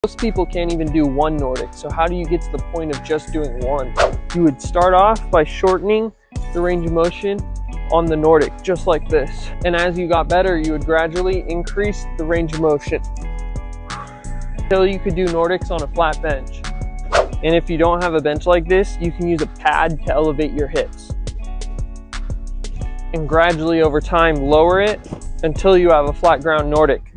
Most people can't even do one Nordic, so how do you get to the point of just doing one? You would start off by shortening the range of motion on the Nordic, just like this. And as you got better, you would gradually increase the range of motion until you could do Nordics on a flat bench. And if you don't have a bench like this, you can use a pad to elevate your hips. And gradually over time, lower it until you have a flat ground Nordic.